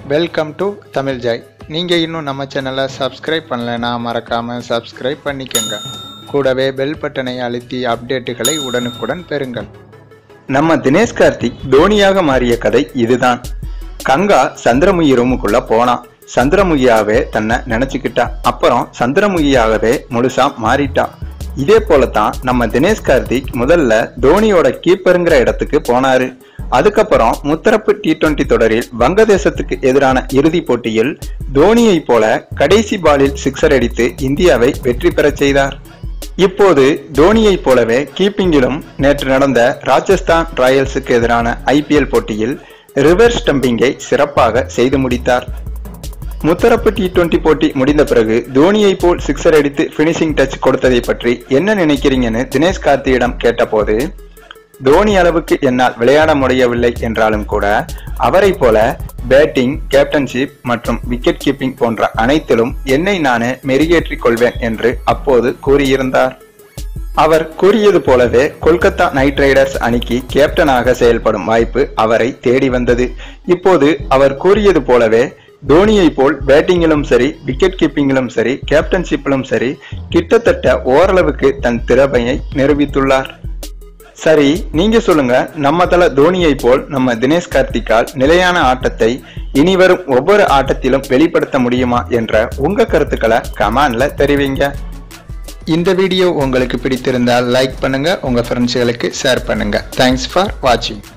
Welcome to Tamil Joy. நீங்கள் இன்னும் நம்ம சேனலை சப்ஸ்கிரைப் பண்ணலைன்னா மறக்காமல் சப்ஸ்கிரைப் பண்ணிக்கோங்க. கூடவே பெல் பட்டனை அழுத்தி அப்டேட்டுகளை உடனுக்குடன் பெறுங்கள். நம்ம தினேஷ் கார்த்திக் தோனியாக மாறிய கதை இதுதான். கங்கா சந்திரமுகி ரூமுக்குள்ள போனான். சந்திரமுகியாவே தன்னை நினைச்சுக்கிட்டா. அப்புறம் சந்திரமுகியாகவே முழுசா மாறிட்டா. இதே போலதான் நம்ம தினேஷ் கார்த்திக் முதல்ல தோனியோட கீப்பருங்கிற இடத்துக்கு போனாரு. அதுக்கப்புறம் முத்தரப்பு T20 தொடரில் வங்கதேசத்துக்கு எதிரான இறுதி போட்டியில் தோனியை போல கடைசி பாலில் சிக்ஸர் அடித்து இந்தியாவை வெற்றி பெறச் செய்தார். இப்போது தோனியை போலவே கீப்பிங்கிலும் நேற்று நடந்த ராஜஸ்தான் ராயல்ஸுக்கு எதிரான IPL போட்டியில் ரிவர்ஸ் ஸ்டம்பிங்கை சிறப்பாக செய்து முடித்தார். முத்தரப்பு T20 போட்டி முடிந்த பிறகு தோனியை போல் சிக்ஸர் அடித்து பினிஷிங் டச் கொடுத்ததை பற்றி என்ன நினைக்கிறீங்கன்னு தினேஷ் கார்த்தியிடம் கேட்டபோது, தோனி அளவுக்கு என்னால் விளையாட முடியவில்லை என்றாலும் கூட அவரை போல பேட்டிங், கேப்டன்ஷிப் மற்றும் விக்கெட் கீப்பிங் போன்ற அனைத்திலும் என்னை நானே மெருகேற்றிக் கொள்வேன் என்று அப்போது கூறியிருந்தார். அவர் கூறியது போலவே கொல்கத்தா நைட் ரைடர்ஸ் அணிக்கு கேப்டனாக செயல்படும் வாய்ப்பு அவரை தேடி வந்தது. இப்போது அவர் கூறியது போலவே தோனியை போல் பேட்டிங்கிலும் சரி, விக்கெட் கீப்பிங்கிலும் சரி, கேப்டன்ஷிப்பிலும் சரி கிட்டத்தட்ட ஓரளவுக்கு தன் திறமையை நிரூபித்துள்ளார். சரி, நீங்க சொல்லுங்க, நம்ம தல தோனியை போல் நம்ம தினேஷ் கார்த்திக்கால் நிலையான ஆட்டத்தை இனிவரும் ஒவ்வொரு ஆட்டத்திலும் வெளிப்படுத்த முடியுமா என்ற உங்க கருத்துக்களை கமெண்ட்ல தெரிவிங்க. இந்த வீடியோ உங்களுக்கு பிடித்திருந்தால் லைக் பண்ணுங்க, உங்க ஃப்ரெண்ட்ஸ்களுக்கு ஷேர் பண்ணுங்க. தேங்க்ஸ் ஃபார் வாட்சிங்.